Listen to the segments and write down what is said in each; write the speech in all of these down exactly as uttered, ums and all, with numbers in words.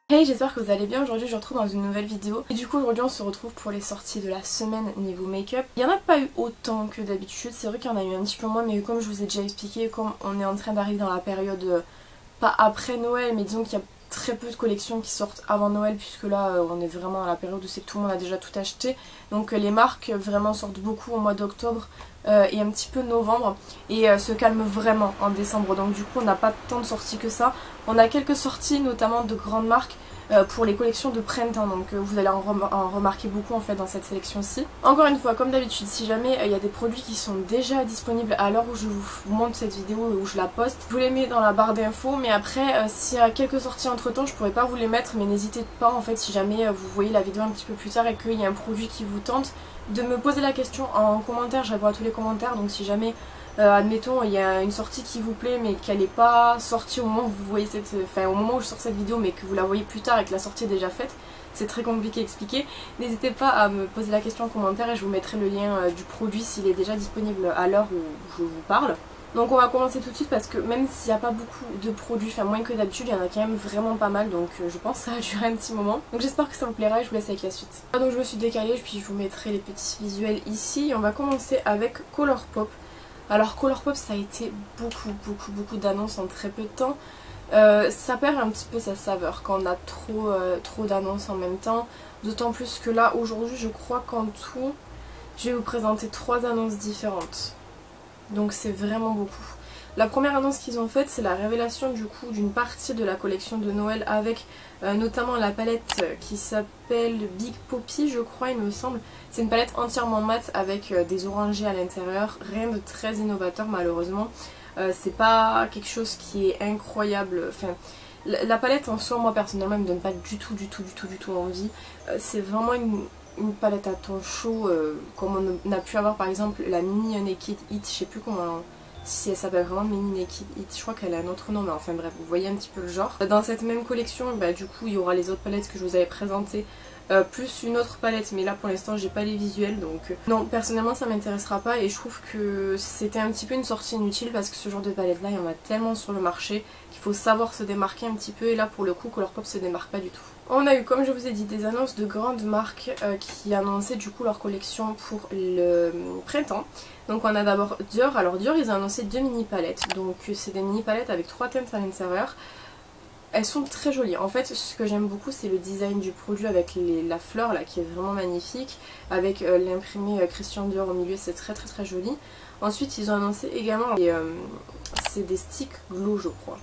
Hey, j'espère que vous allez bien. Aujourd'hui je vous retrouve dans une nouvelle vidéo et du coup aujourd'hui on se retrouve pour les sorties de la semaine niveau make-up. Il n'y en a pas eu autant que d'habitude, c'est vrai qu'il y en a eu un petit peu moins, mais comme je vous ai déjà expliqué, comme on est en train d'arriver dans la période euh, pas après Noël, mais disons qu'il y a très peu de collections qui sortent avant Noël, puisque là euh, on est vraiment dans la période où c'est que tout le monde a déjà tout acheté, donc euh, les marques vraiment sortent beaucoup au mois d'octobre euh, et un petit peu novembre, et euh, se calment vraiment en décembre, donc du coup on n'a pas tant de sorties que ça. On a quelques sorties notamment de grandes marques euh, pour les collections de printemps, donc euh, vous allez en, rem en remarquer beaucoup en fait dans cette sélection-ci. Encore une fois, comme d'habitude, si jamais il euh, y a des produits qui sont déjà disponibles à l'heure où je vous montre cette vidéo et où je la poste, je vous les mets dans la barre d'infos, mais après euh, s'il y a quelques sorties entre temps je pourrais pas vous les mettre, mais n'hésitez pas en fait si jamais euh, vous voyez la vidéo un petit peu plus tard et qu'il y a un produit qui vous tente, de me poser la question en commentaire. Je réponds à tous les commentaires, donc si jamais Euh, admettons il y a une sortie qui vous plaît mais qu'elle n'est pas sortie au moment où vous voyez cette, enfin au moment où je sors cette vidéo, mais que vous la voyez plus tard et que la sortie est déjà faite, c'est très compliqué à expliquer, n'hésitez pas à me poser la question en commentaire et je vous mettrai le lien euh, du produit s'il est déjà disponible à l'heure où je vous parle. Donc on va commencer tout de suite parce que même s'il n'y a pas beaucoup de produits, enfin moins que d'habitude, il y en a quand même vraiment pas mal, donc euh, je pense que ça va durer un petit moment. Donc j'espère que ça vous plaira et je vous laisse avec la suite. Ah, donc je me suis décalée, puis je vous mettrai les petits visuels ici. Et on va commencer avec Colourpop. Alors Colourpop, ça a été beaucoup beaucoup beaucoup d'annonces en très peu de temps. Euh, ça perd un petit peu sa saveur quand on a trop, euh, trop d'annonces en même temps. D'autant plus que là aujourd'hui je crois qu'en tout je vais vous présenter trois annonces différentes. Donc c'est vraiment beaucoup. La première annonce qu'ils ont faite, c'est la révélation du coup d'une partie de la collection de Noël avec euh, notamment la palette qui s'appelle Big Poppy, je crois il me semble. C'est une palette entièrement mate avec euh, des orangés à l'intérieur, rien de très innovateur malheureusement. Euh, c'est pas quelque chose qui est incroyable, enfin la, la palette en soi moi personnellement elle me donne pas du tout du tout du tout du tout envie. Euh, c'est vraiment une, une palette à ton chaud euh, comme on a pu avoir par exemple la mini Naked It, je sais plus comment... si elle s'appelle vraiment Mini Naked It, je crois qu'elle a un autre nom, mais enfin bref, vous voyez un petit peu le genre. Dans cette même collection, bah, du coup, il y aura les autres palettes que je vous avais présentées, euh, plus une autre palette, mais là pour l'instant j'ai pas les visuels, donc euh, non, personnellement ça m'intéressera pas, et je trouve que c'était un petit peu une sortie inutile parce que ce genre de palette là, il y en a tellement sur le marché qu'il faut savoir se démarquer un petit peu, et là pour le coup Colourpop se démarque pas du tout. On a eu, comme je vous ai dit, des annonces de grandes marques euh, qui annonçaient du coup leur collection pour le printemps. Donc on a d'abord Dior. Alors Dior, ils ont annoncé deux mini palettes. Donc c'est des mini palettes avec trois teintes à l'intérieur. Elles sont très jolies. En fait, ce que j'aime beaucoup, c'est le design du produit avec les, la fleur là qui est vraiment magnifique. Avec euh, l'imprimé euh, Christian Dior au milieu, c'est très très très joli. Ensuite, ils ont annoncé également, euh, c'est des stick glue je crois.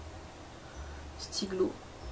Stick glue.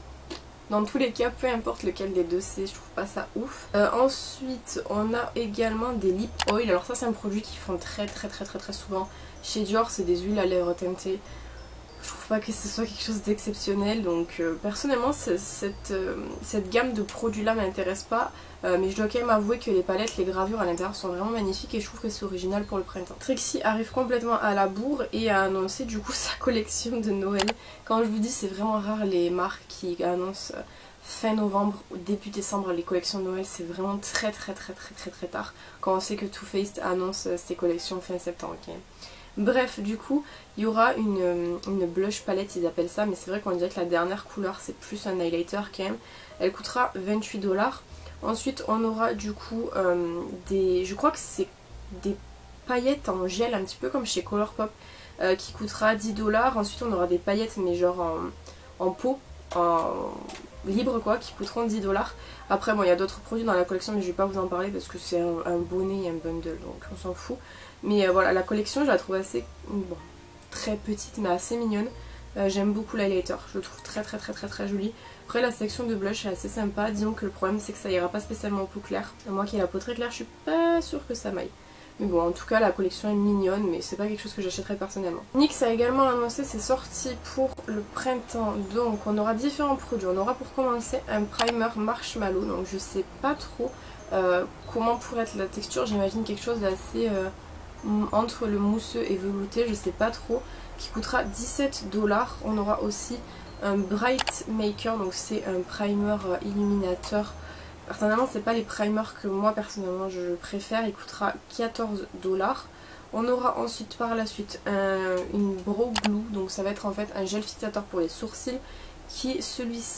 Dans tous les cas, peu importe lequel des deux c'est, je trouve pas ça ouf. Euh, ensuite, on a également des lip oil. Alors ça, c'est un produit qu'ils font très très très très très souvent chez Dior. C'est des huiles à lèvres teintées. Je trouve pas que ce soit quelque chose d'exceptionnel. Donc euh, personnellement, cette, euh, cette gamme de produits là m'intéresse pas. Euh, mais je dois quand même avouer que les palettes, les gravures à l'intérieur sont vraiment magnifiques et je trouve que c'est original pour le printemps. Trixie arrive complètement à la bourre et a annoncé du coup sa collection de Noël. Quand je vous dis, c'est vraiment rare les marques qui annoncent fin novembre ou début décembre les collections de Noël, c'est vraiment très très très très très très tard quand on sait que Too Faced annonce ses collections fin septembre. Okay. Bref, du coup, il y aura une, une blush palette, ils appellent ça, mais c'est vrai qu'on dirait que la dernière couleur c'est plus un highlighter quand même. Elle coûtera vingt-huit dollars. Ensuite, on aura du coup euh, des, je crois que c'est des paillettes en gel, un petit peu comme chez Colourpop, euh, qui coûtera dix dollars. Ensuite, on aura des paillettes, mais genre en, en pot, en libre quoi, qui coûteront dix dollars. Après, bon, il y a d'autres produits dans la collection, mais je vais pas vous en parler parce que c'est un, un bonnet et un bundle, donc on s'en fout. Mais euh, voilà, la collection, je la trouve assez, bon, très petite, mais assez mignonne. Euh, J'aime beaucoup l'highlighter, je le trouve très très très très très joli. Après la section de blush est assez sympa, disons que le problème c'est que ça ira pas spécialement en peau claire. Moi qui ai la peau très claire, je suis pas sûre que ça m'aille. Mais bon, en tout cas la collection est mignonne, mais c'est pas quelque chose que j'achèterais personnellement. N Y X a également annoncé ses sorties pour le printemps, donc on aura différents produits. On aura pour commencer un primer marshmallow, donc je sais pas trop euh, comment pourrait être la texture, j'imagine quelque chose d'assez euh, entre le mousseux et velouté, je sais pas trop, qui coûtera dix-sept dollars. On aura aussi un Bright Maker, donc c'est un primer illuminateur. Personnellement, c'est pas les primers que moi personnellement je préfère, il coûtera quatorze dollars. On aura ensuite par la suite un, une Brow Glue, donc ça va être en fait un gel fixateur pour les sourcils qui celui-ci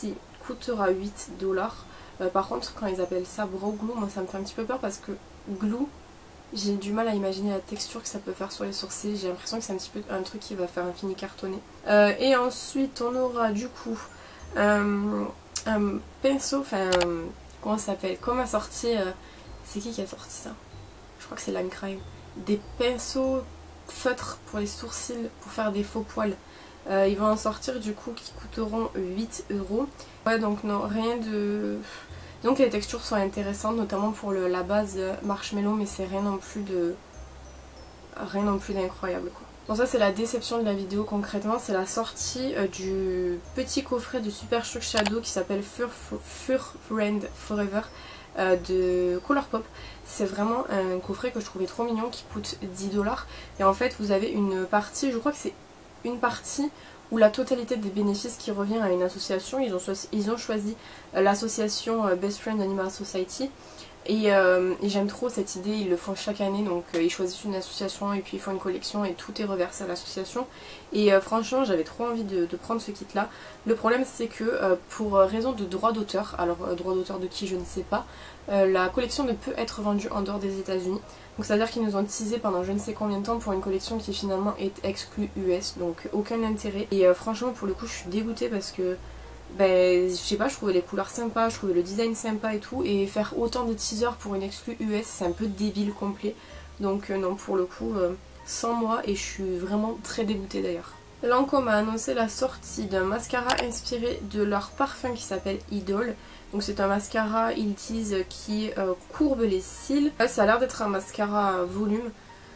coûtera huit dollars. Euh, par contre quand ils appellent ça brow glue, moi ça me fait un petit peu peur parce que glue, j'ai du mal à imaginer la texture que ça peut faire sur les sourcils. J'ai l'impression que c'est un petit peu un truc qui va faire un fini cartonné. Euh, et ensuite on aura du coup euh, un pinceau, enfin euh, comment ça s'appelle, comme a sorti, euh, c'est qui qui a sorti ça? Je crois que c'est Lime Crime. Des pinceaux feutres pour les sourcils pour faire des faux poils. Euh, ils vont en sortir du coup qui coûteront huit euros. Ouais, donc non, rien de... Donc les textures sont intéressantes, notamment pour le, la base marshmallow, mais c'est rien non plus de... Rien non plus d'incroyable quoi. Bon, ça c'est la déception de la vidéo concrètement, c'est la sortie euh, du petit coffret de Super Shock Shadow qui s'appelle Fur, Fur Friend Forever euh, de Colourpop. C'est vraiment un coffret que je trouvais trop mignon qui coûte dix dollars. Et en fait vous avez une partie, je crois que c'est une partie où la totalité des bénéfices qui revient à une association. Ils ont, ils ont choisi euh, l'association euh, Best Friend Animal Society. Et, euh, et j'aime trop cette idée, ils le font chaque année, donc euh, ils choisissent une association et puis ils font une collection et tout est reversé à l'association. Et euh, franchement j'avais trop envie de, de prendre ce kit là. Le problème c'est que euh, pour raison de droit d'auteur, alors euh, droit d'auteur de qui je ne sais pas, euh, la collection ne peut être vendue en dehors des États-Unis. Donc c'est à dire qu'ils nous ont teasé pendant je ne sais combien de temps pour une collection qui finalement est exclue U S, donc aucun intérêt. Et euh, franchement pour le coup je suis dégoûtée parce que ben, je sais pas, je trouvais les couleurs sympas, je trouvais le design sympa et tout, et faire autant de teasers pour une exclue U S c'est un peu débile complet. Donc euh, non, pour le coup, euh, sans moi, et je suis vraiment très dégoûtée d'ailleurs. Lancôme a annoncé la sortie d'un mascara inspiré de leur parfum qui s'appelle Idol. Donc c'est un mascara, ils disent, qui euh, courbe les cils. Là, ça a l'air d'être un mascara à volume.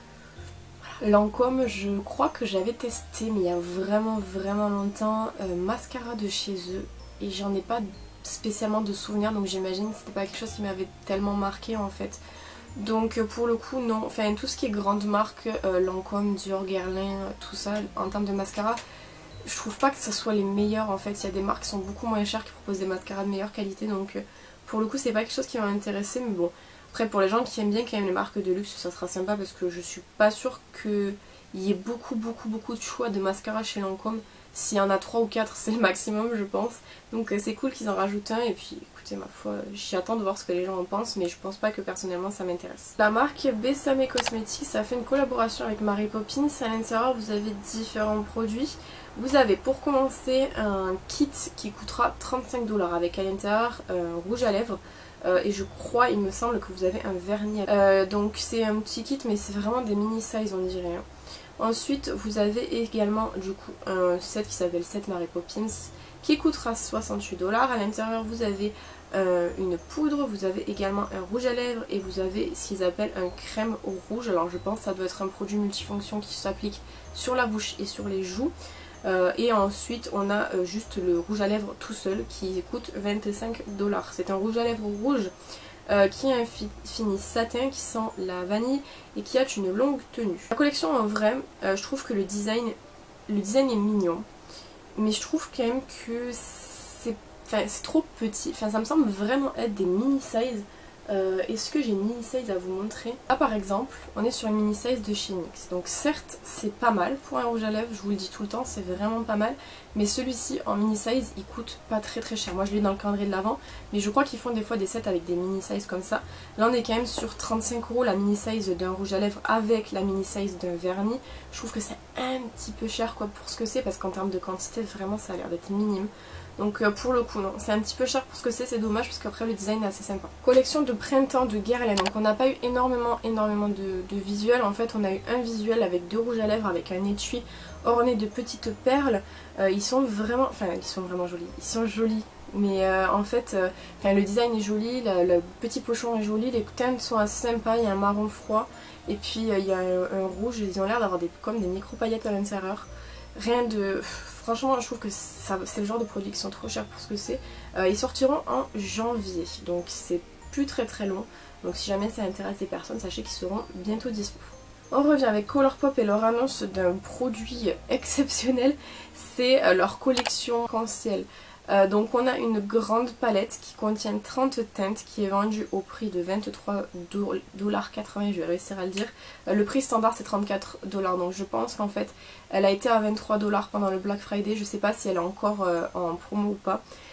Lancôme, je crois que j'avais testé, mais il y a vraiment vraiment longtemps, euh, mascara de chez eux. Et j'en ai pas spécialement de souvenirs, donc j'imagine que c'était pas quelque chose qui m'avait tellement marqué en fait. Donc pour le coup non, enfin tout ce qui est grande marque, euh, Lancôme, Dior, Guerlain, tout ça, en termes de mascara, je trouve pas que ce soit les meilleurs en fait. Il y a des marques qui sont beaucoup moins chères qui proposent des mascaras de meilleure qualité, donc euh, pour le coup c'est pas quelque chose qui m'a intéressé, mais bon. Après pour les gens qui aiment bien quand même les marques de luxe ça sera sympa parce que je suis pas sûre qu'il y ait beaucoup beaucoup beaucoup de choix de mascara chez Lancôme. S'il y en a trois ou quatre c'est le maximum je pense. Donc c'est cool qu'ils en rajoutent un et puis écoutez ma foi j'attends de voir ce que les gens en pensent mais je pense pas que personnellement ça m'intéresse. La marque Besame Cosmetics a fait une collaboration avec Mary Poppins. À l'intérieur vous avez différents produits. Vous avez pour commencer un kit qui coûtera trente-cinq dollars avec à l'intérieur un rouge à lèvres. Euh, et je crois, il me semble que vous avez un vernis. Euh, donc c'est un petit kit mais c'est vraiment des mini size on dirait. Hein. Ensuite vous avez également du coup un set qui s'appelle set Mary Poppins qui coûtera soixante-huit dollars. À l'intérieur vous avez euh, une poudre, vous avez également un rouge à lèvres et vous avez ce qu'ils appellent un crème au rouge. Alors je pense que ça doit être un produit multifonction qui s'applique sur la bouche et sur les joues. Euh, et ensuite on a euh, juste le rouge à lèvres tout seul qui coûte vingt-cinq dollars. C'est un rouge à lèvres rouge euh, qui a un fi fini satin qui sent la vanille et qui a une longue tenue. La collection en vrai, euh, je trouve que le design, le design est mignon, mais je trouve quand même que c'est enfin, trop petit. Enfin, ça me semble vraiment être des mini size. Euh, Est-ce que j'ai une mini size à vous montrer? Là par exemple on est sur une mini size de chez N Y X. Donc certes c'est pas mal pour un rouge à lèvres, je vous le dis tout le temps, c'est vraiment pas mal. Mais celui-ci en mini size il coûte pas très très cher. Moi je l'ai dans le calendrier de l'avant, mais je crois qu'ils font des fois des sets avec des mini size comme ça. Là on est quand même sur trente-cinq euros la mini size d'un rouge à lèvres avec la mini size d'un vernis. Je trouve que c'est un petit peu cher quoi pour ce que c'est parce qu'en termes de quantité vraiment ça a l'air d'être minime. Donc euh, pour le coup non, c'est un petit peu cher pour ce que c'est, c'est dommage parce qu'après le design est assez sympa. Collection de printemps de Guerlain, donc on n'a pas eu énormément énormément de, de visuels. En fait on a eu un visuel avec deux rouges à lèvres avec un étui orné de petites perles. Euh, ils sont vraiment, enfin ils sont vraiment jolis, ils sont jolis. Mais euh, en fait, euh, le design est joli, le, le petit pochon est joli, les teintes sont assez sympas, il y a un marron froid et puis euh, il y a un, un rouge, ils ont l'air d'avoir des, comme des micro paillettes à l'intérieur. Rien de... Franchement je trouve que c'est le genre de produits qui sont trop chers pour ce que c'est. Euh, ils sortiront en janvier, donc c'est plus très très long. Donc si jamais ça intéresse des personnes, sachez qu'ils seront bientôt dispo. On revient avec Colourpop et leur annonce d'un produit exceptionnel, c'est euh, leur collection arc-en-ciel. Euh, donc on a une grande palette qui contient trente teintes qui est vendue au prix de vingt-trois dollars quatre-vingts, je vais réussir à le dire. Euh, le prix standard c'est trente-quatre dollars, donc je pense qu'en fait elle a été à vingt-trois dollars pendant le Black Friday, je sais pas si elle est encore euh, en promo ou pas.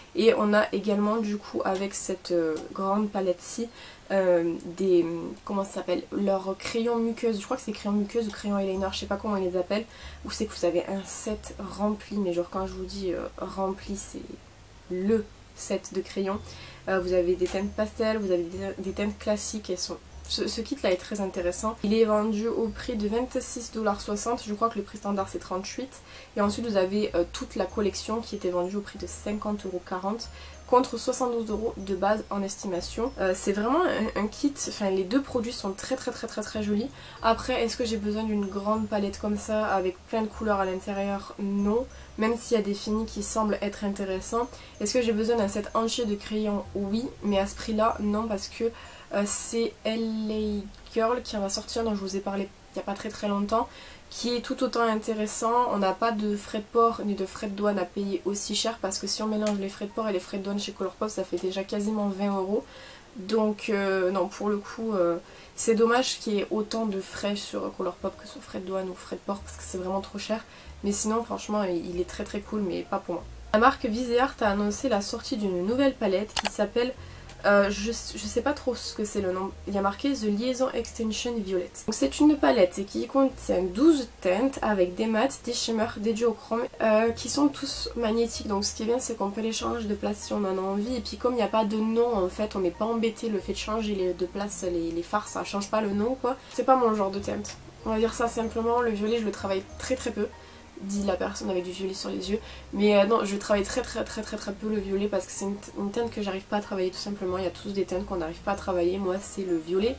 Et on a également du coup avec cette euh, grande palette-ci euh, des, comment ça s'appelle, leurs crayons muqueuses, je crois que c'est crayons muqueuses ou crayons eyeliner, je sais pas comment on les appelle, où c'est que vous avez un set rempli, mais genre quand je vous dis euh, rempli, c'est le set de crayons. Euh, vous avez des teintes pastel, vous avez des, des teintes classiques, elles sont... Ce, ce kit là est très intéressant. Il est vendu au prix de vingt-six dollars soixante, je crois que le prix standard c'est trente-huit. Et ensuite vous avez euh, toute la collection qui était vendue au prix de cinquante euros quarante contre soixante-douze euros de base en estimation. Euh, c'est vraiment un, un kit, enfin les deux produits sont très très très très très jolis. Après, est-ce que j'ai besoin d'une grande palette comme ça avec plein de couleurs à l'intérieur? Non. Même s'il y a des finis qui semblent être intéressants. Est-ce que j'ai besoin d'un set entier de crayons? Oui, mais à ce prix là, non, parce que euh, c'est L A Girl qui en a sorti un dont je vous ai parlé il n'y a pas très très longtemps, qui est tout autant intéressant. On n'a pas de frais de port ni de frais de douane à payer aussi cher, parce que si on mélange les frais de port et les frais de douane chez Colourpop, ça fait déjà quasiment vingt euros. Donc euh, non, pour le coup, euh, c'est dommage qu'il y ait autant de frais sur Colourpop que sur frais de douane ou frais de port, parce que c'est vraiment trop cher. Mais sinon, franchement, il est très très cool, mais pas pour moi. La marque Viseart a annoncé la sortie d'une nouvelle palette qui s'appelle... Euh, je, je sais pas trop ce que c'est le nom, il y a marqué The Liaison Extension Violet. C'est une palette qui contient douze teintes avec des mats, des shimmers, des duochromes euh, qui sont tous magnétiques. Donc ce qui est bien, c'est qu'on peut les changer de place si on en a envie. Et puis comme il n'y a pas de nom, en fait, on n'est pas embêté le fait de changer les, de place les, les fards, ça change pas le nom quoi. C'est pas mon genre de teinte. On va dire ça simplement, le violet je le travaille très très peu. Dit la personne avec du violet sur les yeux, mais euh, non, je travaille très très très très très peu le violet parce que c'est une, une teinte que j'arrive pas à travailler tout simplement. Il y a tous des teintes qu'on n'arrive pas à travailler, moi c'est le violet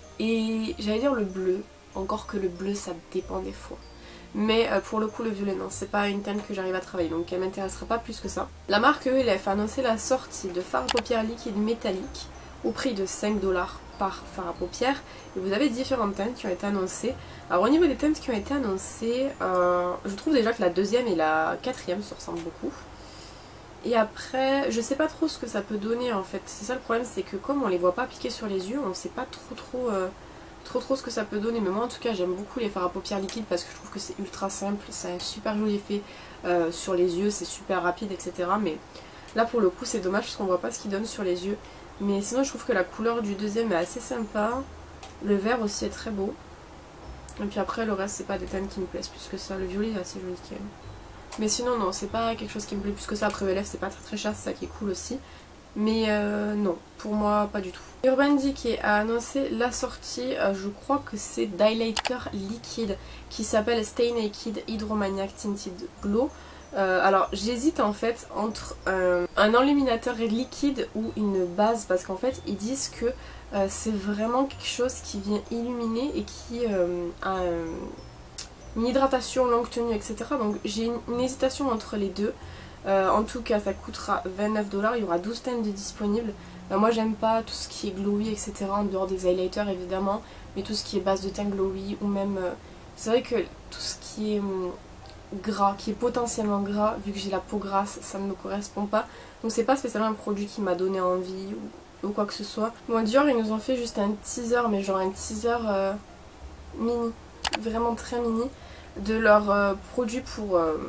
et j'allais dire le bleu, encore que le bleu ça dépend des fois, mais euh, pour le coup le violet non, c'est pas une teinte que j'arrive à travailler, donc elle m'intéressera pas plus que ça. La marque E L F a annoncé la sortie de fard à paupières liquide métallique au prix de cinq dollars par fard à paupières, et vous avez différentes teintes qui ont été annoncées. Alors au niveau des teintes qui ont été annoncées, euh, je trouve déjà que la deuxième et la quatrième se ressemblent beaucoup. Et après, je sais pas trop ce que ça peut donner en fait. C'est ça le problème, c'est que comme on les voit pas piquer sur les yeux, on sait pas trop trop, euh, trop trop ce que ça peut donner. Mais moi en tout cas j'aime beaucoup les fards à paupières liquides parce que je trouve que c'est ultra simple, ça a un super joli effet euh, sur les yeux, c'est super rapide, et cetera. Mais là pour le coup c'est dommage parce qu'on voit pas ce qu'ils donnent sur les yeux. Mais sinon je trouve que la couleur du deuxième est assez sympa. Le vert aussi est très beau. Et puis après le reste c'est pas des teintes qui me plaisent plus que ça. Le violet est assez joli quand même. Mais sinon non, c'est pas quelque chose qui me plaît plus que ça. Après E L F c'est pas très très cher, c'est ça qui est cool aussi. Mais euh, non, pour moi pas du tout. Urban Decay a annoncé la sortie, euh, je crois que c'est d'highlighter liquide qui s'appelle Stay Naked Hydromaniac Tinted Glow. Euh, alors j'hésite en fait entre euh, un enluminateur liquide ou une base, parce qu'en fait ils disent que euh, c'est vraiment quelque chose qui vient illuminer et qui euh, a euh, une hydratation longue tenue, et cetera. Donc j'ai une, une hésitation entre les deux. Euh, en tout cas ça coûtera vingt-neuf dollars, il y aura douze teintes de disponibles. Euh, moi j'aime pas tout ce qui est glowy, et cetera. En dehors des highlighters évidemment, mais tout ce qui est base de teint glowy ou même... Euh, c'est vrai que tout ce qui est... Hum, gras, qui est potentiellement gras, vu que j'ai la peau grasse, ça ne me correspond pas. Donc c'est pas spécialement un produit qui m'a donné envie ou, ou quoi que ce soit. Bon, Dior ils nous ont fait juste un teaser, mais genre un teaser euh, mini, vraiment très mini, de leur euh, produit pour euh,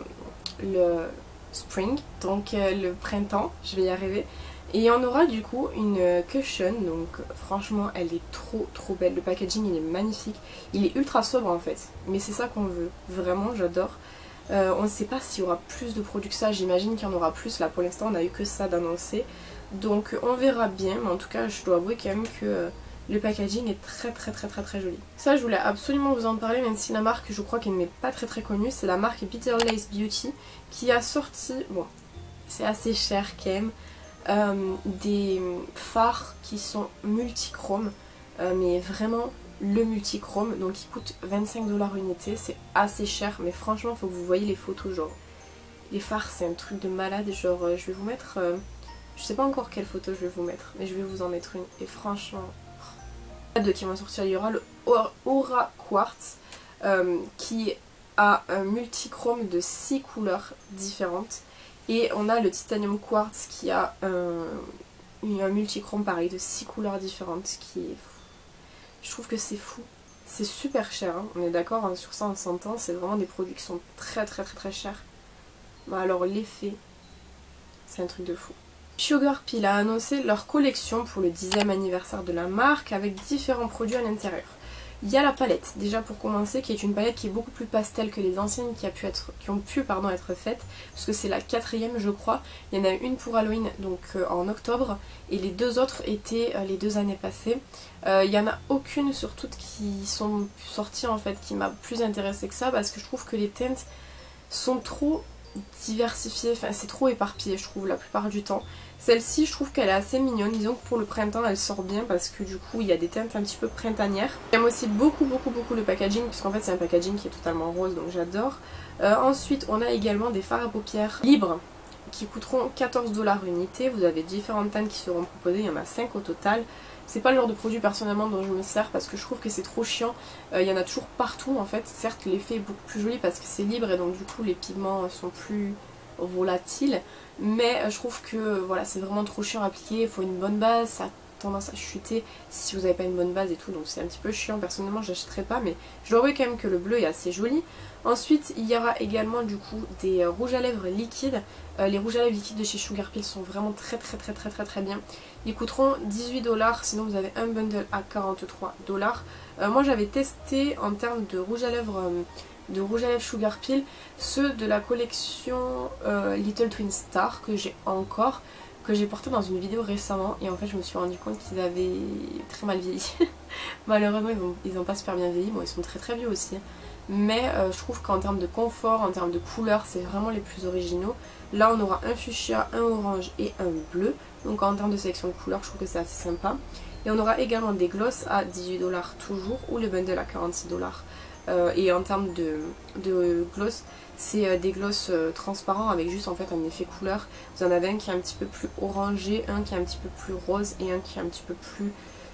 le spring, donc euh, le printemps, je vais y arriver. Et on aura du coup une cushion, donc franchement elle est trop trop belle, le packaging il est magnifique, il est ultra sobre en fait, mais c'est ça qu'on veut, vraiment j'adore. Euh, on ne sait pas s'il y aura plus de produits que ça, j'imagine qu'il y en aura plus, là pour l'instant on a eu que ça d'annoncé. Donc on verra bien, mais en tout cas je dois avouer quand même que euh, le packaging est très très très très très joli. Ça je voulais absolument vous en parler, même si la marque je crois qu'elle n'est pas très très connue, c'est la marque Bitter Lace Beauty qui a sorti, bon c'est assez cher quand même, euh, des fards qui sont multichromes, euh, mais vraiment... le multichrome, donc il coûte vingt-cinq dollars unité, c'est assez cher, mais franchement faut que vous voyez les photos, genre les fards c'est un truc de malade, genre euh, je vais vous mettre, euh, je sais pas encore quelle photo je vais vous mettre, mais je vais vous en mettre une, et franchement, deux qui vont sortir, il y aura le Aura Quartz, euh, qui a un multichrome de six couleurs différentes, et on a le Titanium Quartz qui a un, un multichrome pareil de six couleurs différentes, qui est... Je trouve que c'est fou, c'est super cher, hein. On est d'accord hein, sur ça, on s'entend, c'est vraiment des produits qui sont très très très très chers. Bon, alors l'effet, c'est un truc de fou. Sugar Pill a annoncé leur collection pour le dixième anniversaire de la marque avec différents produits à l'intérieur. Il y a la palette, déjà pour commencer, qui est une palette qui est beaucoup plus pastel que les anciennes qui, a pu être, qui ont pu pardon, être faites, parce que c'est la quatrième je crois. Il y en a une pour Halloween donc euh, en octobre, et les deux autres étaient euh, les deux années passées. Euh, il n'y en a aucune sur toutes qui sont sorties en fait qui m'a plus intéressée que ça, parce que je trouve que les teintes sont trop diversifiées, enfin c'est trop éparpillé je trouve la plupart du temps. Celle-ci je trouve qu'elle est assez mignonne, disons que pour le printemps elle sort bien parce que du coup il y a des teintes un petit peu printanières. J'aime aussi beaucoup beaucoup beaucoup le packaging puisqu'en fait c'est un packaging qui est totalement rose donc j'adore. Euh, ensuite on a également des fards à paupières libres qui coûteront quatorze dollars unité. Vous avez différentes teintes qui seront proposées, il y en a cinq au total. C'est pas le genre de produit personnellement dont je me sers parce que je trouve que c'est trop chiant. Euh, il y en a toujours partout en fait. Certes l'effet est beaucoup plus joli parce que c'est libre et donc du coup les pigments sont plus volatiles. Mais je trouve que voilà c'est vraiment trop chiant à appliquer. Il faut une bonne base, ça a tendance à chuter si vous n'avez pas une bonne base et tout. Donc c'est un petit peu chiant. Personnellement je n'achèterai pas mais je dois avouer quand même que le bleu est assez joli. Ensuite il y aura également du coup des euh, rouges à lèvres liquides. Euh, les rouges à lèvres liquides de chez Sugar Pill sont vraiment très très très très très très bien. Ils coûteront dix-huit dollars, sinon vous avez un bundle à quarante-trois dollars. Euh, moi j'avais testé en termes de rouge à lèvres, euh, de rouge à lèvres Sugar Pill, ceux de la collection euh, Little Twin Star que j'ai encore, que j'ai porté dans une vidéo récemment et en fait je me suis rendu compte qu'ils avaient très mal vieilli. Malheureusement ils ont, ils ont pas super bien vieilli, bon ils sont très très vieux aussi. Mais euh, je trouve qu'en termes de confort, en termes de couleur, c'est vraiment les plus originaux. Là on aura un fuchsia, un orange et un bleu. Donc en termes de sélection de couleurs, je trouve que c'est assez sympa. Et on aura également des glosses à dix-huit dollars toujours, ou le bundle à quarante-six dollars. Euh, et en termes de, de gloss, c'est euh, des glosses euh, transparents avec juste en fait un effet couleur. Vous en avez un qui est un petit peu plus orangé, un qui est un petit peu plus rose et un qui est un petit peu plus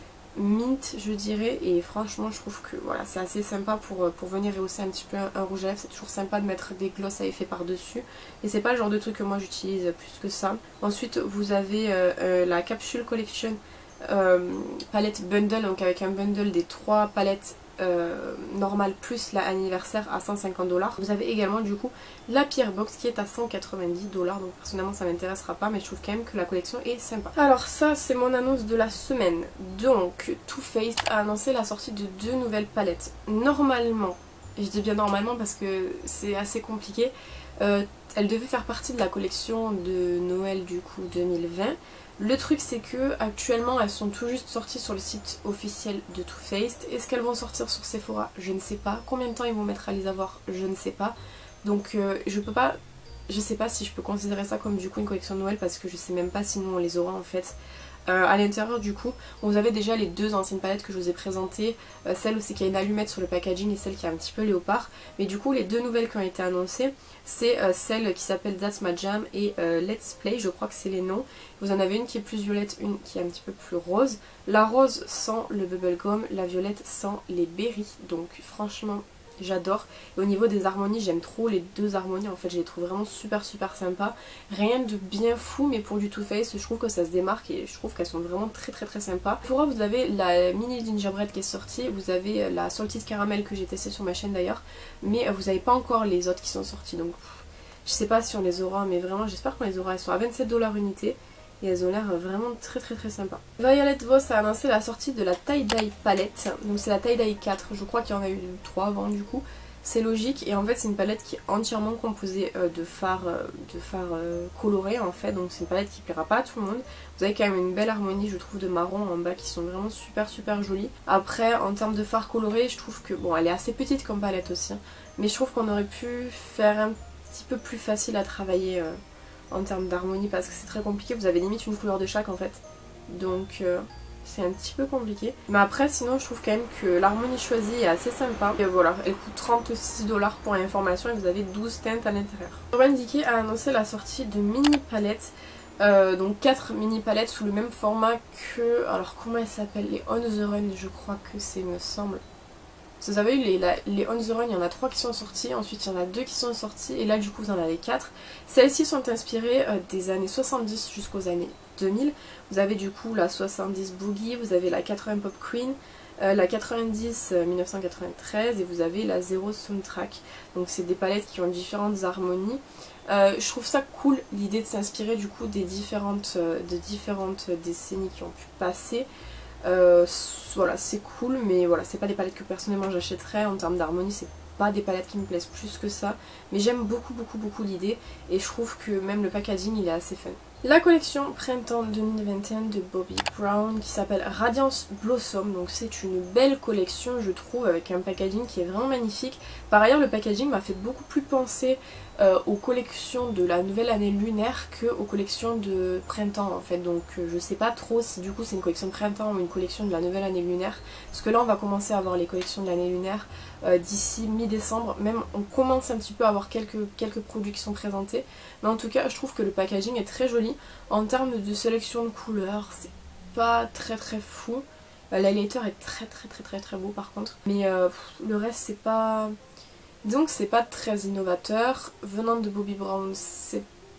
mint je dirais, et franchement je trouve que voilà c'est assez sympa pour, pour venir rehausser un petit peu un, un rouge à lèvres. C'est toujours sympa de mettre des glosses à effet par dessus et c'est pas le genre de truc que moi j'utilise plus que ça. Ensuite vous avez euh, euh, la Capsule Collection euh, palette bundle, donc avec un bundle des trois palettes Euh, normale plus la anniversaire à cent cinquante dollars. Vous avez également du coup la Pierre Box qui est à cent quatre-vingt-dix dollars, donc personnellement ça m'intéressera pas mais je trouve quand même que la collection est sympa. Alors ça c'est mon annonce de la semaine. Donc Too Faced a annoncé la sortie de deux nouvelles palettes. Normalement, et je dis bien normalement parce que c'est assez compliqué, euh, elle devait faire partie de la collection de Noël du coup deux mille vingt. Le truc c'est que actuellement elles sont tout juste sorties sur le site officiel de Too Faced. Est-ce qu'elles vont sortir sur Sephora? Je ne sais pas. Combien de temps ils vont mettre à les avoir? Je ne sais pas. Donc euh, je peux pas, je sais pas si je peux considérer ça comme du coup une collection de Noël parce que je sais même pas si nous on les aura en fait. Euh, à l'intérieur du coup, vous avez déjà les deux anciennes palettes que je vous ai présentées, euh, celle aussi qui a une allumette sur le packaging et celle qui a un petit peu léopard. Mais du coup les deux nouvelles qui ont été annoncées, c'est euh, celle qui s'appelle That's My Jam et euh, Let's Play, je crois que c'est les noms. Vous en avez une qui est plus violette, une qui est un petit peu plus rose. La rose sans le bubblegum, la violette sans les berries, donc franchement j'adore. Et au niveau des harmonies, j'aime trop les deux harmonies, en fait je les trouve vraiment super super sympas. Rien de bien fou mais pour du Too Faced je trouve que ça se démarque et je trouve qu'elles sont vraiment très très très sympas. Pour vous avez la mini gingerbread qui est sortie, vous avez la salted caramel que j'ai testée sur ma chaîne d'ailleurs, mais vous n'avez pas encore les autres qui sont sortis donc je sais pas si on les aura mais vraiment j'espère qu'on les aura. Elles sont à vingt-sept dollars unité. Et elles ont l'air vraiment très très très sympas. Violet Voss a annoncé la sortie de la tie-dye palette. Donc c'est la tie-dye quatre, je crois qu'il y en a eu trois avant du coup. C'est logique et en fait c'est une palette qui est entièrement composée euh, de fards, euh, de fards euh, colorés en fait. Donc c'est une palette qui plaira pas à tout le monde. Vous avez quand même une belle harmonie je trouve de marron en bas qui sont vraiment super super jolies. Après en termes de fards colorés je trouve que bon elle est assez petite comme palette aussi. Hein, mais je trouve qu'on aurait pu faire un petit peu plus facile à travailler. Euh, en termes d'harmonie parce que c'est très compliqué, vous avez limite une couleur de chaque en fait donc euh, c'est un petit peu compliqué mais après sinon je trouve quand même que l'harmonie choisie est assez sympa et voilà elle coûte trente-six dollars pour l'information et vous avez douze teintes à l'intérieur. Urban Decay a annoncé la sortie de mini palettes, euh, donc quatre mini palettes sous le même format que, alors comment elles s'appellent, les On The Run je crois que c'est me semble. Vous avez eu les, la, les On The Run, il y en a trois qui sont sortis, ensuite il y en a deux qui sont sortis et là du coup vous en avez quatre. Celles-ci sont inspirées euh, des années soixante-dix jusqu'aux années deux mille. Vous avez du coup la soixante-dix Boogie, vous avez la quatre-vingts Pop Queen, euh, la quatre-vingt-dix mille neuf cent quatre-vingt-treize et vous avez la zéro Soundtrack. Donc c'est des palettes qui ont différentes harmonies. Euh, je trouve ça cool l'idée de s'inspirer du coup des différentes, euh, de différentes décennies qui ont pu passer. Euh, voilà, c'est cool, mais voilà, c'est pas des palettes que personnellement j'achèterais. En termes d'harmonie, c'est pas des palettes qui me plaisent plus que ça, mais j'aime beaucoup beaucoup beaucoup l'idée et je trouve que même le packaging il est assez fun. La collection printemps deux mille vingt et un de Bobbi Brown qui s'appelle Radiance Blossom, donc c'est une belle collection je trouve avec un packaging qui est vraiment magnifique. Par ailleurs le packaging m'a fait beaucoup plus penser euh, aux collections de la nouvelle année lunaire que aux collections de printemps en fait, donc euh, je sais pas trop si du coup c'est une collection de printemps ou une collection de la nouvelle année lunaire, parce que là on va commencer à avoir les collections de l'année lunaire euh, d'ici mi-décembre, même on commence un petit peu à avoir quelques, quelques produits qui sont présentés, mais en tout cas je trouve que le packaging est très joli. En termes de sélection de couleurs, c'est pas très très fou. Euh, L'highlighter est très très très très très beau par contre. Mais euh, le reste c'est pas... Donc c'est pas très innovateur. Venant de Bobbi Brown, c'est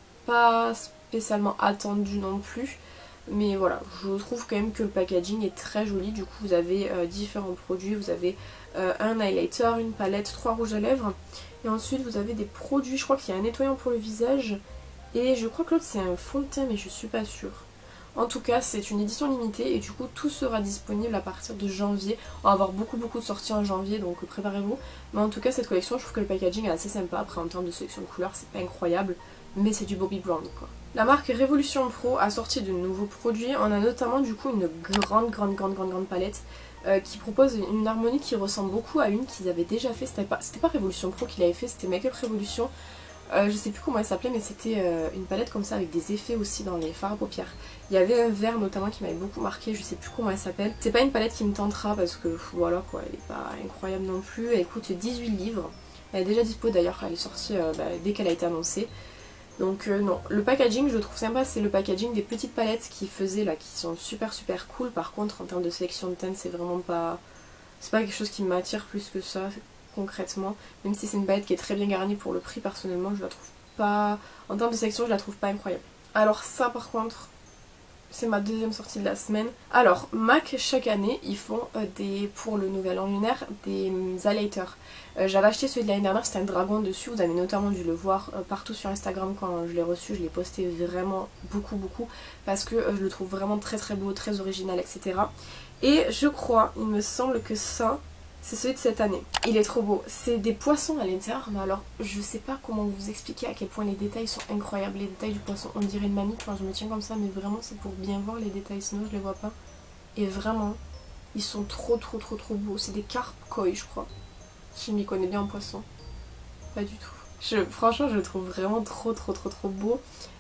pas spécialement attendu non plus. Mais voilà, je trouve quand même que le packaging est très joli. Du coup vous avez euh, différents produits. Vous avez euh, un highlighter, une palette, trois rouges à lèvres. Et ensuite vous avez des produits, je crois qu'il y a un nettoyant pour le visage. Et je crois que l'autre c'est un fond de teint mais je suis pas sûre. En tout cas c'est une édition limitée et du coup tout sera disponible à partir de janvier. On va avoir beaucoup beaucoup de sorties en janvier donc préparez-vous. Mais en tout cas cette collection je trouve que le packaging est assez sympa. Après en termes de sélection de couleurs c'est pas incroyable mais c'est du Bobbi Brown quoi. La marque Révolution Pro a sorti de nouveaux produits. On a notamment du coup une grande grande grande grande grande palette euh, qui propose une harmonie qui ressemble beaucoup à une qu'ils avaient déjà fait. C'était pas, c'était pas Révolution Pro qui l'avait fait, c'était Make Up Révolution. Euh, je sais plus comment elle s'appelait mais c'était euh, une palette comme ça avec des effets aussi dans les fards à paupières. Il y avait un vert notamment qui m'avait beaucoup marqué, je sais plus comment elle s'appelle. C'est pas une palette qui me tentera parce que voilà quoi, elle est pas incroyable non plus. Elle coûte dix-huit livres. Elle est déjà dispo d'ailleurs, elle est sortie euh, bah, dès qu'elle a été annoncée. Donc euh, non, le packaging je le trouve sympa, c'est le packaging des petites palettes qui faisaient là, qui sont super super cool. Par contre en termes de sélection de teintes c'est vraiment pas... C'est pas quelque chose qui m'attire plus que ça. Concrètement, même si c'est une palette qui est très bien garnie pour le prix, personnellement je la trouve pas, en termes de sélection je la trouve pas incroyable. Alors ça par contre c'est ma deuxième sortie de la semaine. Alors MAC chaque année ils font euh, des, pour le nouvel an lunaire des euh, highlighters. Euh, J'avais acheté celui de l'année dernière, c'était un dragon dessus, vous avez notamment dû le voir euh, partout sur Instagram quand je l'ai reçu, je l'ai posté vraiment beaucoup beaucoup parce que euh, je le trouve vraiment très très beau, très original et cetera. Et je crois, il me semble que ça c'est celui de cette année. Il est trop beau. C'est des poissons à l'intérieur, mais alors je sais pas comment vous expliquer à quel point les détails sont incroyables. Les détails du poisson, on dirait une mamie quand je me tiens comme ça, mais vraiment c'est pour bien voir les détails, sinon je les vois pas. Et vraiment, ils sont trop trop trop trop beaux. C'est des carpes koi je crois. Je m'y connais bien en poisson. Pas du tout. Je, franchement je le trouve vraiment trop trop trop trop beau.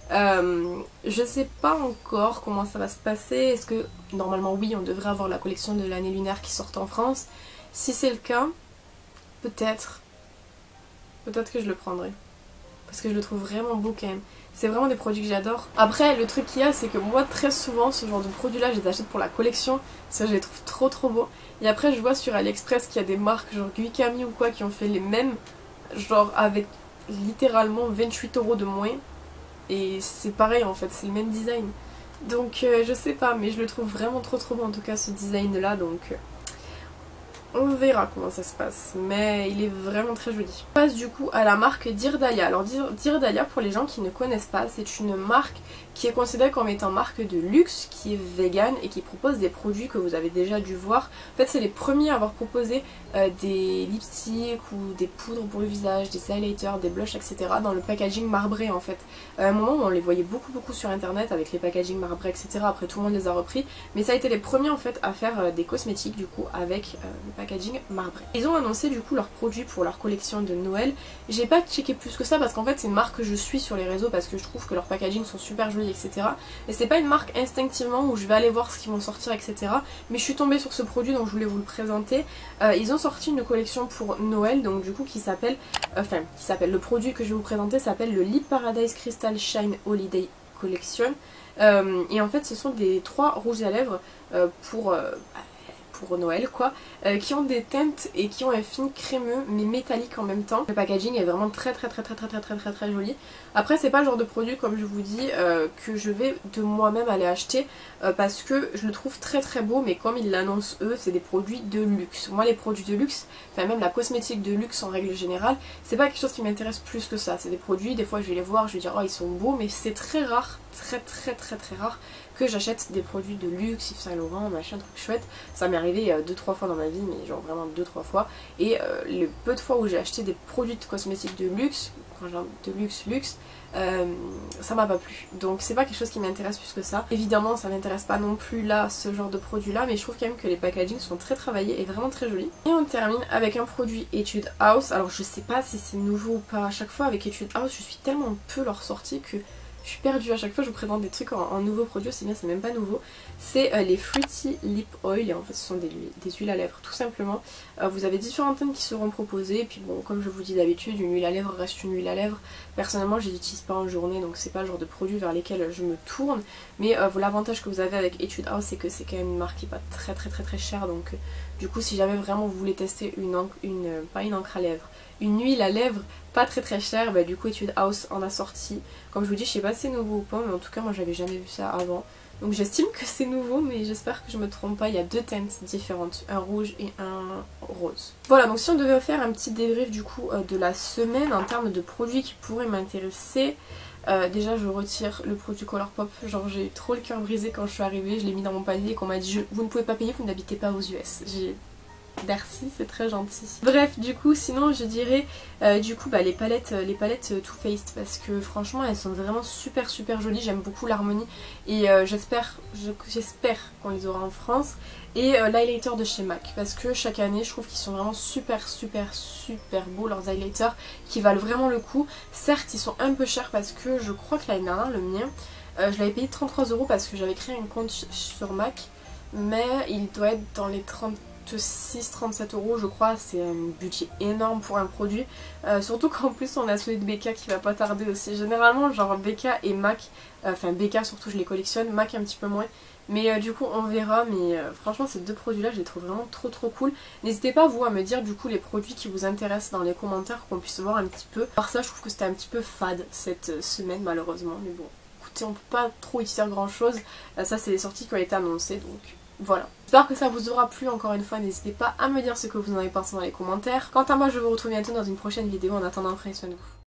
Euh, je sais pas encore comment ça va se passer. Est-ce que normalement oui on devrait avoir la collection de l'année lunaire qui sort en France. Si c'est le cas, peut-être, peut-être que je le prendrai. Parce que je le trouve vraiment beau quand même. C'est vraiment des produits que j'adore. Après, le truc qu'il y a, c'est que moi, très souvent, ce genre de produits-là, je les achète pour la collection. Ça, je les trouve trop trop beaux. Et après, je vois sur AliExpress qu'il y a des marques, genre Guicami ou quoi, qui ont fait les mêmes, genre avec littéralement vingt-huit euros de moins. Et c'est pareil en fait, c'est le même design. Donc, euh, je sais pas, mais je le trouve vraiment trop trop beau en tout cas, ce design-là. Donc... Euh... on verra comment ça se passe, mais il est vraiment très joli. On passe du coup à la marque Dear Dahlia. Alors Dear Dahlia, pour les gens qui ne connaissent pas, c'est une marque qui est considérée comme étant marque de luxe, qui est vegan et qui propose des produits que vous avez déjà dû voir. En fait c'est les premiers à avoir proposé euh, des lipsticks ou des poudres pour le visage, des highlighters, des blushs, et cetera dans le packaging marbré en fait. À un moment où on les voyait beaucoup beaucoup sur internet avec les packaging marbrés, et cetera. Après tout le monde les a repris, mais ça a été les premiers en fait à faire euh, des cosmétiques du coup avec euh, le packaging marbré. Ils ont annoncé du coup leurs produits pour leur collection de Noël. J'ai pas checké plus que ça parce qu'en fait c'est une marque que je suis sur les réseaux parce que je trouve que leurs packaging sont super jolis, et cetera. Et c'est pas une marque instinctivement où je vais aller voir ce qu'ils vont sortir, et cetera. Mais je suis tombée sur ce produit donc je voulais vous le présenter. Euh, ils ont sorti une collection pour Noël donc du coup qui s'appelle, euh, enfin qui s'appelle, le produit que je vais vous présenter s'appelle le Lip Paradise Crystal Shine Holiday Collection. Euh, et en fait ce sont des trois rouges à lèvres euh, pour... Euh, pour Noël quoi, euh, qui ont des teintes et qui ont un film crémeux mais métallique en même temps. Le packaging est vraiment très très très très très très très très très joli. Après c'est pas le genre de produit comme je vous dis euh, que je vais de moi-même aller acheter euh, parce que je le trouve très très beau, mais comme ils l'annoncent eux c'est des produits de luxe. Moi les produits de luxe, enfin même la cosmétique de luxe en règle générale, c'est pas quelque chose qui m'intéresse plus que ça. C'est des produits, des fois je vais les voir, je vais dire oh ils sont beaux, mais c'est très rare, très très très très rare que j'achète des produits de luxe, Yves Saint Laurent, machin, truc chouette. Ça m'est arrivé deux trois fois dans ma vie, mais genre vraiment deux trois fois. Et euh, le peu de fois où j'ai acheté des produits de cosmétiques de luxe, quand j'ai de luxe luxe, euh, ça m'a pas plu. Donc c'est pas quelque chose qui m'intéresse plus que ça. Évidemment ça m'intéresse pas non plus là, ce genre de produit là, mais je trouve quand même que les packagings sont très travaillés et vraiment très jolis. Et on termine avec un produit Etude House. Alors je sais pas si c'est nouveau ou pas, à chaque fois avec Etude House je suis tellement peu leur sortie que je suis perdue. À chaque fois je vous présente des trucs en, en nouveaux produits, c'est bien, c'est même pas nouveau. C'est euh, les Fruity Lip Oil, et en fait ce sont des, des huiles à lèvres tout simplement. Euh, vous avez différentes teintes qui seront proposées, et puis bon comme je vous dis d'habitude, une huile à lèvres reste une huile à lèvres. Personnellement je les utilise pas en journée, donc c'est pas le genre de produit vers lesquels je me tourne. Mais euh, l'avantage que vous avez avec Etude House, c'est que c'est quand même une marque qui est pas très très très très chère, donc euh, du coup si jamais vraiment vous voulez tester une, une euh, pas une encre à lèvres, une huile à lèvres pas très très chère, bah du coup Etude House en a sorti. Comme je vous dis, je sais pas si c'est nouveau ou pas, mais en tout cas moi j'avais jamais vu ça avant. Donc j'estime que c'est nouveau, mais j'espère que je me trompe pas. Il y a deux teintes différentes, un rouge et un rose. Voilà, donc si on devait faire un petit débrief du coup euh, de la semaine en termes de produits qui pourraient m'intéresser, euh, déjà je retire le produit Colourpop. Genre j'ai eu trop le cœur brisé quand je suis arrivée, je l'ai mis dans mon panier et qu'on m'a dit je, vous ne pouvez pas payer, vous n'habitez pas aux U S. J'ai... Merci, c'est très gentil. Bref, du coup, sinon je dirais euh, du coup bah, les palettes, les palettes Too Faced, parce que franchement elles sont vraiment super super jolies. J'aime beaucoup l'harmonie et euh, j'espère j'espère qu'on les aura en France. Et euh, l'highlighter de chez MAC, parce que chaque année je trouve qu'ils sont vraiment super super super beaux leurs highlighters, qui valent vraiment le coup. Certes ils sont un peu chers parce que je crois que l'année dernière le mien euh, je l'avais payé trente-trois euros parce que j'avais créé un compte sur MAC, mais il doit être dans les trente-six trente-sept euros je crois. C'est un budget énorme pour un produit, euh, surtout qu'en plus on a celui de B K qui va pas tarder aussi. Généralement genre B K et MAC, euh, enfin B K surtout je les collectionne, MAC un petit peu moins, mais euh, du coup on verra. Mais euh, franchement ces deux produits là je les trouve vraiment trop trop cool. N'hésitez pas vous à me dire du coup les produits qui vous intéressent dans les commentaires, qu'on puisse voir un petit peu. Par ça je trouve que c'était un petit peu fade cette euh, semaine malheureusement, mais bon écoutez on peut pas trop y dire grand chose, euh, ça c'est les sorties qui ont été annoncées donc voilà. J'espère que ça vous aura plu. Encore une fois n'hésitez pas à me dire ce que vous en avez pensé dans les commentaires. Quant à moi je vous retrouve bientôt dans une prochaine vidéo. En attendant prenez soin de vous.